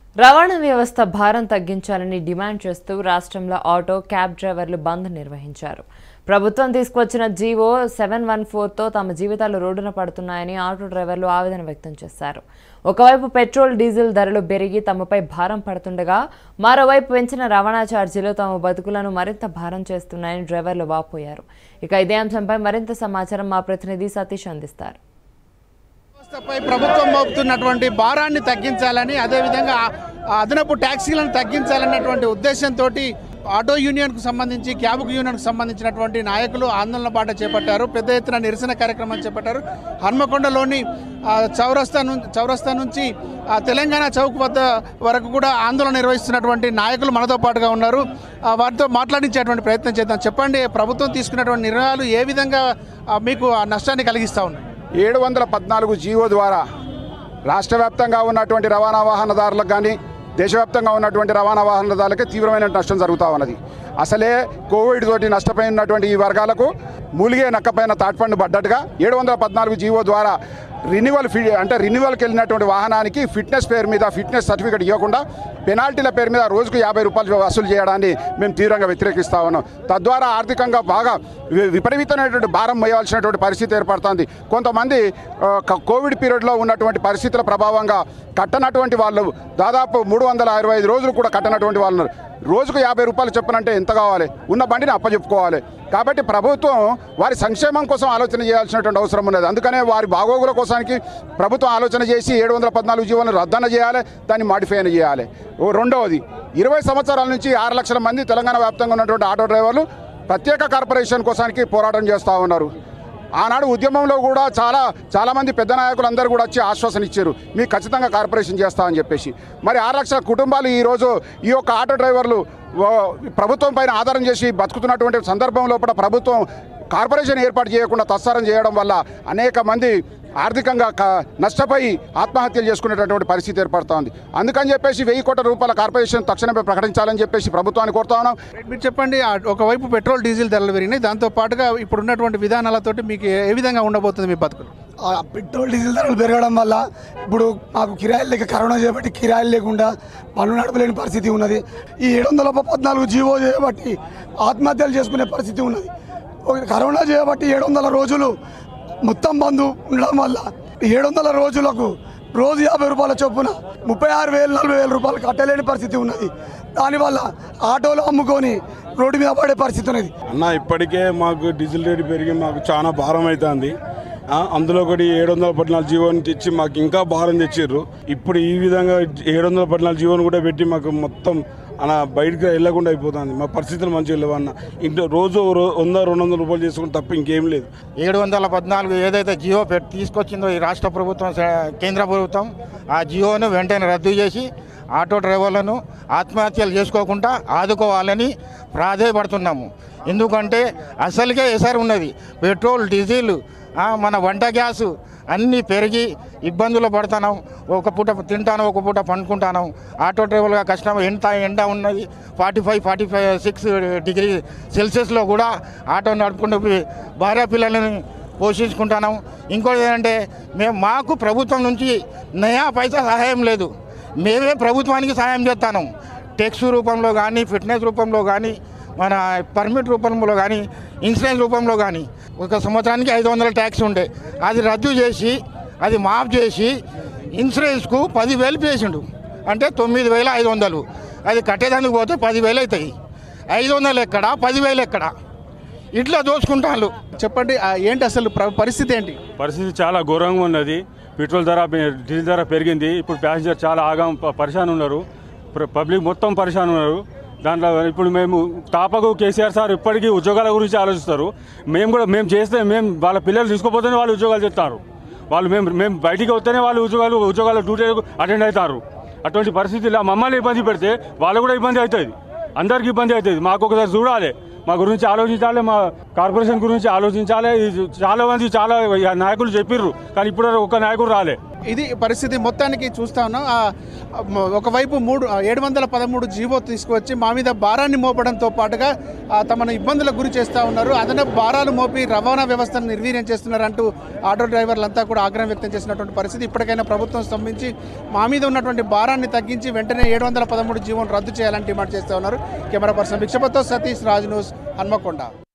రవాణా వ్యవస్థ భారం తగ్గించాలని డిమాండ్ చేస్తూ రాష్ట్రంలో ఆటో క్యాబ్ డ్రైవర్లు బంద్ నిర్వహించారు. ప్రభుత్వం తీసుకొచ్చిన జీవో 714తో తమ జీవితాలు రోడ్డున పడుతున్నాయని ఆటో డ్రైవర్లు ఆవేదన వ్యక్తం చేశారు. ఒకవైపు పెట్రోల్ డీజిల్ ధరలు పెరిగి తమపై భారం పడుతుండగా మరోవైపు పెంచిన రవాణా ఛార్జీలు తమ బతుకులను మరింత భారం చేస్తున్నాయని డ్రైవర్లు వాపోయారు. ఇక ఇదే అంశంపై మరింత సమాచారం మా ప్రతినిధి సతీష్ అందిస్తారు. ప్రభుత్వం మోపుతున్నటువంటి భారాన్ని తగ్గించాలని అదేవిధంగా అదనపు ట్యాక్సీలను తగ్గించాలన్నటువంటి ఉద్దేశంతో ఆటో యూనియన్కు సంబంధించి క్యాబ్ యూనియన్కు సంబంధించినటువంటి నాయకులు ఆందోళన బాట చేపట్టారు. పెద్ద ఎత్తున నిరసన కార్యక్రమాన్ని చేపట్టారు. హన్మకొండలోని చౌరస్తా నుంచి తెలంగాణ చౌక్ వద్ద వరకు కూడా ఆందోళన నిర్వహిస్తున్నటువంటి నాయకులు మనతో పాటుగా ఉన్నారు. వారితో మాట్లాడించేటువంటి ప్రయత్నం చేద్దాం. చెప్పండి, ప్రభుత్వం తీసుకున్నటువంటి నిర్ణయాలు ఏ విధంగా మీకు నష్టాన్ని కలిగిస్తూ ఉన్నాయి? 714 జీవో ద్వారా రాష్ట్ర వ్యాప్తంగా ఉన్నటువంటి రవాణా వాహనదారులకు కానీ దేశవ్యాప్తంగా ఉన్నటువంటి రవాణా వాహనదారులకే తీవ్రమైన నష్టం జరుగుతూ ఉన్నది. అసలే కోవిడ్ తోటి నష్టపోయినటువంటి ఈ వర్గాలకు మూలిగే నక్కపైన తాట్పండు పడ్డట్టుగా 714 జీవో ద్వారా రెన్యువల్కి వెళ్ళినటువంటి వాహనానికి ఫిట్నెస్ పేరు మీద ఫిట్నెస్ సర్టిఫికేట్ ఇవ్వకుండా పెనాల్టీల పేరు మీద రోజుకు 50 రూపాయలు వసూలు చేయడాన్ని మేము తీవ్రంగా వ్యతిరేకిస్తూ ఉన్నాం. తద్వారా ఆర్థికంగా బాగా విపరీతమైనటువంటి భారం వేయాల్సినటువంటి పరిస్థితి ఏర్పడుతుంది. కొంతమంది కోవిడ్ పీరియడ్లో ఉన్నటువంటి పరిస్థితుల ప్రభావంగా కట్టనటువంటి వాళ్ళు దాదాపు 365 రోజులు కూడా కట్టనటువంటి వాళ్ళు రోజుకు 50 రూపాయలు చెప్పనంటే ఎంత కావాలి? ఉన్న బండిని అప్పచెప్పుకోవాలి. కాబట్టి ప్రభుత్వం వారి సంక్షేమం కోసం ఆలోచన చేయాల్సినటువంటి అవసరం ఉన్నది. అందుకనే వారి బాగోగుల కోసానికి ప్రభుత్వం ఆలోచన చేసి 714 జీవోలను రద్దన చేయాలి, దాన్ని మాడిఫై చేయాలి. రెండవది, 20 సంవత్సరాల నుంచి 6 లక్షల మంది తెలంగాణ వ్యాప్తంగా ఉన్నటువంటి ఆటో డ్రైవర్లు ప్రత్యేక కార్పొరేషన్ కోసానికి పోరాటం చేస్తూ ఉన్నారు. ఆనాడు ఉద్యమంలో కూడా చాలామంది పెద్ద నాయకులు అందరూ కూడా వచ్చి ఆశ్వాసన ఇచ్చారు, మీకు ఖచ్చితంగా కార్పొరేషన్ చేస్తామని చెప్పేసి. మరి 6 లక్షల కుటుంబాలు ఈరోజు ఈ యొక్క ఆటో డ్రైవర్లు ప్రభుత్వం పైన ఆధారం చేసి బతుకుతున్నటువంటి సందర్భం లోపల ప్రభుత్వం కార్పొరేషన్ ఏర్పాటు చేయకుండా తత్సారం చేయడం వల్ల అనేక మంది ఆర్థికంగా నష్టపోయి ఆత్మహత్యలు చేసుకునేటటువంటి పరిస్థితి ఏర్పడుతోంది. అందుకని చెప్పేసి 1000 కోట్ల రూపాయల కార్పొరేషన్ తక్షణమే ప్రకటించాలని చెప్పేసి ప్రభుత్వాన్ని కోరుతా ఉన్నాం. మీరు చెప్పండి, ఒకవైపు పెట్రోల్ డీజిల్ ధరలు పెరిగినాయి, దాంతో పాటుగా ఇప్పుడు ఉన్నటువంటి విధానాలతోటి మీకు ఏ విధంగా ఉండబోతుంది మీ బతుకులు? పెట్రోల్ డీజిల్ ధరలు పెరగడం వల్ల ఇప్పుడు మాకు కిరాయిలు లేక కరోనా చేయబట్టి కిరాయిలు లేకుండా పనులు నడపలేని పరిస్థితి ఉన్నది. ఈ 714 జీవో చేయబట్టి ఆత్మహత్యలు చేసుకునే పరిస్థితి ఉన్నది. కరోనా చేయబట్టి 700 రోజులు మొత్తం బంధు ఉండడం వల్ల 700 రోజులకు రోజు 50 రూపాయల చొప్పున 36,000 40,000 రూపాయలు కట్టలేని పరిస్థితి ఉన్నది. దానివల్ల ఆటోలు అమ్ముకొని రోడ్డు మీద పడే పరిస్థితి ఉన్నది. ఇప్పటికే మాకు డీజిల్ రేటు పెరిగి మాకు చాలా భారం అవుతుంది. అందులో ఒకటి 714 జీవోని తెచ్చి మాకు ఇంకా భారం తెచ్చారు. ఇప్పుడు ఈ విధంగా 714 జీవోని కూడా పెట్టి మాకు మొత్తం బయటకు వెళ్ళకుండా అయిపోతుంది. మా పరిస్థితులు మంచిగా లేవన్న. ఇంట్లో రోజు 100-200 రూపాయలు చేసుకుని తప్ప ఇంకేం లేదు. 714 ఏదైతే జియో తీసుకొచ్చిందో ఈ రాష్ట్ర ప్రభుత్వం కేంద్ర ప్రభుత్వం, ఆ జియోను వెంటనే రద్దు చేసి ఆటో డ్రైవర్లను ఆత్మహత్యలు చేసుకోకుండా ఆదుకోవాలని ప్రాధేయపడుతున్నాము. ఎందుకంటే అసలుకే ఎసరు ఉన్నది. పెట్రోల్ డీజిల్ మన వంట గ్యాసు అన్నీ పెరిగి ఇబ్బందులు పడుతున్నాం. ఒక పూట తింటాను, ఒక పూట పండుకుంటాను. ఆటో డ్రైవర్గా కష్టం. ఎండ ఉన్నది 45-46 డిగ్రీ సెల్సియస్లో కూడా ఆటో నడుపుకుంటూ భార్య పిల్లలని పోషించుకుంటున్నాం. ఇంకోటి ఏంటంటే మాకు ప్రభుత్వం నుంచి నయా పైసా సహాయం లేదు. మేమే ప్రభుత్వానికి సహాయం చేస్తాను. టెక్స్ రూపంలో కానీ, ఫిట్నెస్ రూపంలో కానీ, మన పర్మిట్ రూపంలో కానీ, ఇన్సూరెన్స్ రూపంలో కానీ. ఒక సంవత్సరానికి 500 ట్యాక్స్ ఉండే, అది రద్దు చేసి అది మాఫ్ చేసి ఇన్సూరెన్స్కు 10,000 చేసిండు. అంటే 9,500. అది కట్టేదానికి పోతే 10,000 అవుతాయి. 500 ఎక్కడ, 10,000 ఎక్కడ? ఇట్లా దోచుకుంటాను. చెప్పండి, ఏంటి అసలు పరిస్థితి ఏంటి? పరిస్థితి చాలా ఘోరంగా ఉన్నది. పెట్రోల్ ధర డీజిల్ ధర పెరిగింది. ఇప్పుడు ప్యాసింజర్ చాలా పరిశాన్ ఉన్నారు. పబ్లిక్ మొత్తం పరిశాన్ ఉన్నారు. దాంట్లో ఇప్పుడు మేము తాపకు కేసీఆర్ సార్ ఇప్పటికీ ఉద్యోగాల గురించి ఆలోచిస్తారు. మేము చేస్తే వాళ్ళ పిల్లలు తీసుకోపోతేనే వాళ్ళు ఉద్యోగాలు చేస్తారు. మేము బయటికి వస్తేనే వాళ్ళు ఉద్యోగాలు డ్యూటీ అటెండ్ అవుతారు. అటువంటి పరిస్థితిలో మమ్మల్ని ఇబ్బంది పెడితే వాళ్ళు కూడా ఇబ్బంది అవుతుంది. అందరికీ ఇబ్బంది అవుతుంది. మాకు ఒకసారి చూడాలి, మా గురించి ఆలోచించాలి, మా కార్పొరేషన్ గురించి ఆలోచించాలి. చాలా మంది నాయకులు చెప్పిర్రు, కానీ ఇప్పుడు ఒక నాయకుడు రాలే. ఇది పరిస్థితి మొత్తానికి చూస్తా ఉన్నాం. ఒకవైపు 713 జీవో తీసుకువచ్చి మా మీద భారాన్ని మోపడంతో పాటుగా తమను ఇబ్బందులకు గురి చేస్తూ ఉన్నారు. అదనపు భారాలు మోపి రవాణా వ్యవస్థను నిర్వీర్యం చేస్తున్నారంటూ ఆటో డ్రైవర్లంతా కూడా ఆగ్రహం వ్యక్తం చేసినటువంటి పరిస్థితి. ఇప్పటికైనా ప్రభుత్వం స్పందించి మా మీద ఉన్నటువంటి భారాన్ని తగ్గించి వెంటనే 713 జీవోను రద్దు చేయాలని డిమాండ్ చేస్తూ ఉన్నారు. కెమెరా పర్సన్ భిక్షపతితో సతీష్, రాజ్ న్యూస్, హన్మకొండ.